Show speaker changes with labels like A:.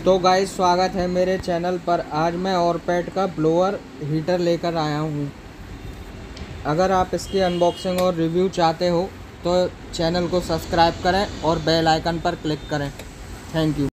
A: तो गाइस स्वागत है मेरे चैनल पर। आज मैं ऑरपैट का ब्लोअर हीटर लेकर आया हूँ। अगर आप इसकी अनबॉक्सिंग और रिव्यू चाहते हो तो चैनल को सब्सक्राइब करें और बेल आइकन पर क्लिक करें। Thank you.